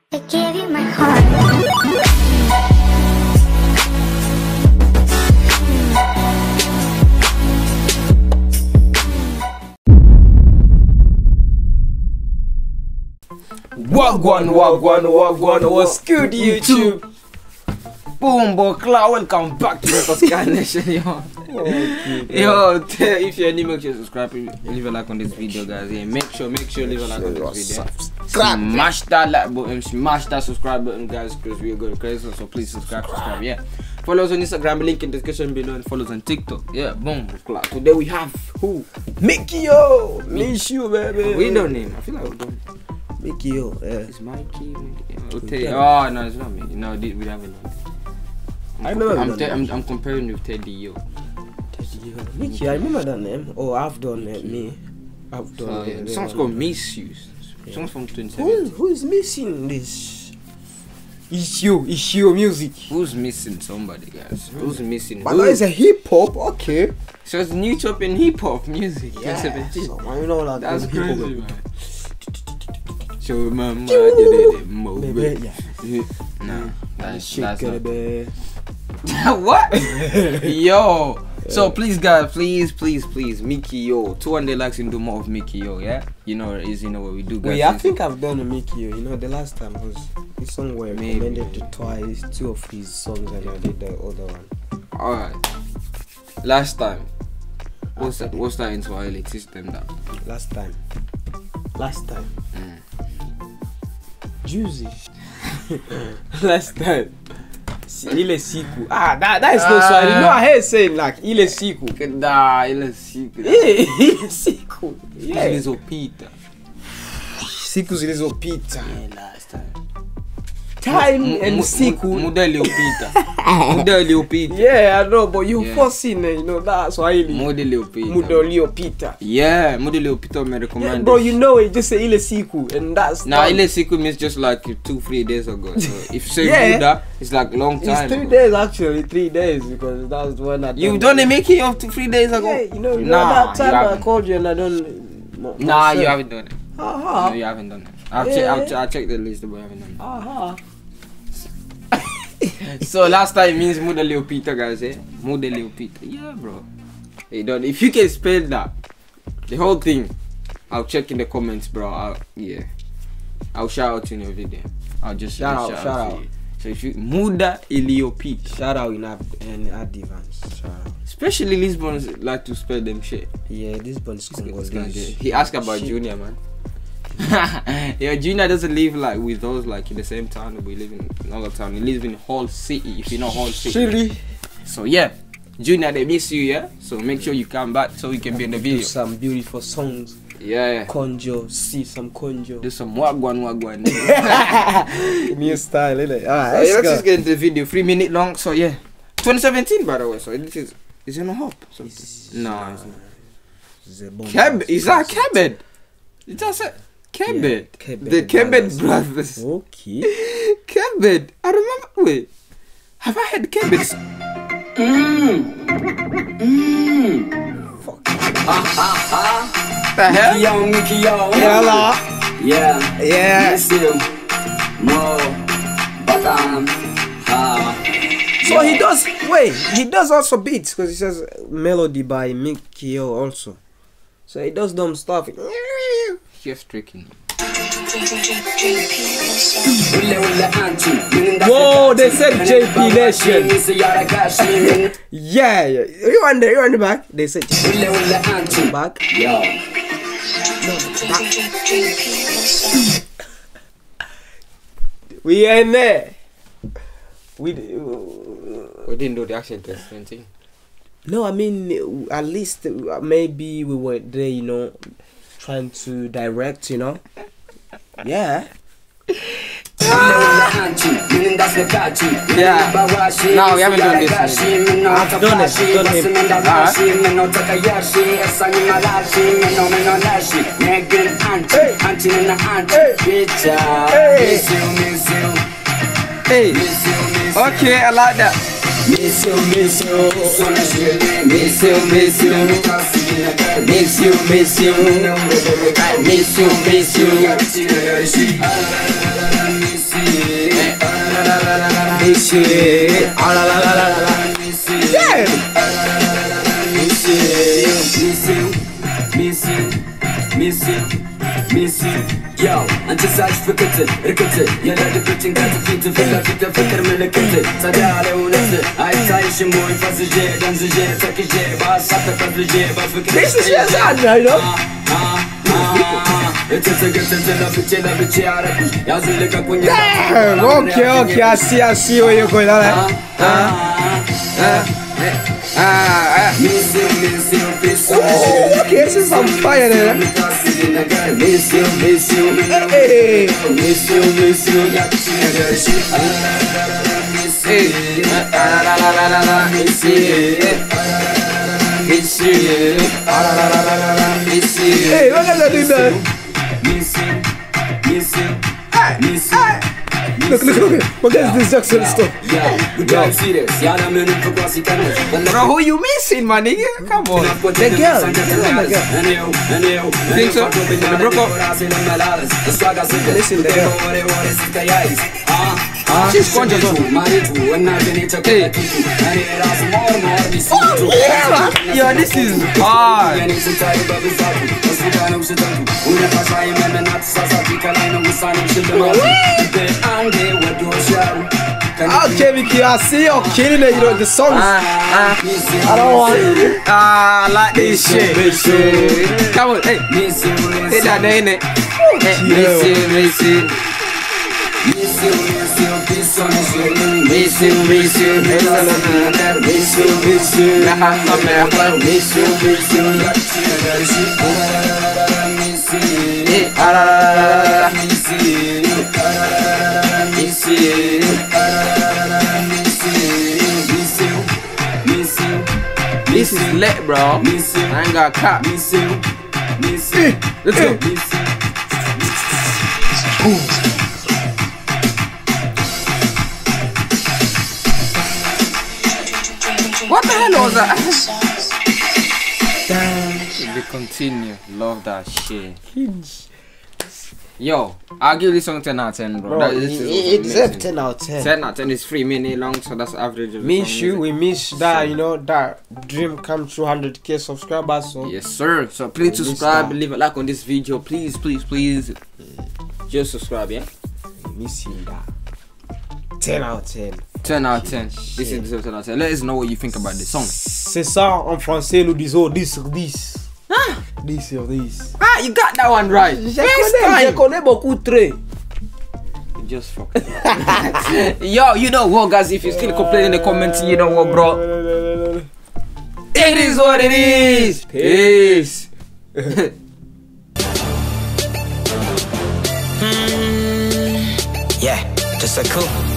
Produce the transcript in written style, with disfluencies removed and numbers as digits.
I gave you my heart. Wagwan, what's good YouTube? Boom, Bokla, welcome back to the Sky Nation, yo. Yo, if you're new, make sure to subscribe, leave a like on this video, guys. Yeah, make sure leave a like on this video. Smash that like button, smash that subscribe button, guys, because we're going crazy. So please subscribe, yeah. Follow us on Instagram, link in the description below, and follow us on TikTok. Yeah, boom, Bokla. Today we have who? Mickey, yo. Miss you, baby. We don't name. I feel like we don't. Mickey, yo, yeah. It's Mikey. Oh no, it's not me. No, we haven't done it. I'm comparing with Teddy, yo. Teddy, yo. Mickey, I remember that name. Oh, I've done it. Me. I've done it. The song's called Misuse. The song's from 2017. Who is missing this? It's you music. Who's missing somebody, guys? Who's missing? But that is a hip hop, okay. So it's new top in hip hop music. Yeah, 2017. so, you know that's crazy, man. So mama baby, yeah. Nah, that's not. What? Yo. So please guys, please Mickey, yo, 200 likes and do more of Mickey, yo. Yeah, you know what we do, guys. Wait, I think I've done a Mickey, yo. You know, the last time was his song where I recommended to twice 2 of his songs and I did the other one. Alright, last time, what's that in Swahili? Teach them that. Last time Juicy. Last time. Ile siku. That is no Swahili. No, I heard saying like ile siku. Ile siku. Ile siku. Yeah. Zilizopita. Siku zilizopita. Yeah, last time. Time and siku. Muda iliyopita. Yeah, I know, but you forcing it, you know, that's Swahili. Muda iliyopita. Yeah, muda iliyopita me recommend. Yeah, bro, you know it, just say ile siku, and that's now ile siku means just like 2-3 days ago. So if you say Muda, it's like long time. It's 3 days actually, 3 days, because that's when I You've done a making of 3 days ago? Yeah, you know that time I called you and I don't. Nah, you haven't done it. No, you haven't done it. I'll check the list, but I haven't done it. So last time means Muda Leopita, guys, eh? Muda Leopita. Yeah, bro. Hey, don't. If you can spell that, the whole thing, I'll check in the comments, bro. I'll shout out in your video. I'll just shout out. So if you Muda Leopita, shout out in advance. Shout out. Especially Lisbons like to spell them shit. Yeah, Lisbon's Congolese. He asked about Junior, man. Yeah, Junior doesn't live like with us, like in the same town. We live in another town. He lives in Hull City, if you know Hull City. Really? So yeah, Junior, they miss you, yeah. So make sure you come back so we can be in the video. Do some beautiful songs. Yeah. Conjo, see some conjo. Do some wagwan. New style, innit? Alright, let's just get into the video. 3 minutes long. So yeah, 2017 by the way. So this is it on hop? No, it's not. Is that Kebed? That's it. Kebed. Yeah, The Kebed brothers. Okay. Kebed. I remember. Wait. Have I had Kebed? Fuck. The hell? Mickey, yo. Yeah. Miss you. No. But So he does. Wait, he does also beats because he says melody by Mickey Yo also. So he does dumb stuff. Just tricking. Whoa, they said JP Nation. Yeah. You on the back? They said back. Yo. No, back. We in there. We didn't do the action test, thing. No, I mean, at least maybe we were there, you know, trying to direct, you know. Yeah. Yeah. No, we haven't done this. I've done it. Hey. Okay, I like that. Miss you. miss you. Ah la la la la la. Yeah. Miss you, miss you, miss you, miss you. Yo, أنت سايش فكرت ركبت يا لا دبتين قاعد في فكر ملكت صدالي ونفسي عايز تعيش موي فزجي دنزجي تكجي بس حتى فزجي بفكر. This is your song, you know. Damn, okay, I see where you're going. Oh, okay, this is some fire there. Miss you, miss you, Hey, miss you, miss you, hey, what are you doing? Look, what is this Jackson stuff? Bro, who you missing, my nigga? Come on. The girl. Think so? They broke up. Listen, the girl. She's conscious of Hey. Oh, yeah, yo, this is hard. Okay, Vicky, I see you're killing it, you know, the songs. I don't want it. I like this shit. Come on, hey. Hit that day, innit? Miss you. This is lit, bro. I ain't got a cap. Let's go. What the hell was that? We continue. Love that shit. Yo, I'll give this song 10 out of 10, bro. It's a 10 out of 10. 10 out of 10 is 3 minutes long, so that's average of the Miss song, you, isn't it? we miss that, you know, that dream come true, 100k subscribers. So Yes, sir. So please We miss subscribe, that. leave a like on this video. Please. Just subscribe, yeah? missing that. 10 out of 10. 10 out of 10. This is the 10 out of 10. Let us know what you think about this song. C'est ça en français, nous disons 10 sur 10. 10 sur 10. Ah, you got that one right. Je connais beaucoup de traits. Just fuck. Yo, you know what, guys? If you still complain in the comments, you know what, bro? It is what it is. Peace. Yeah, just a cool.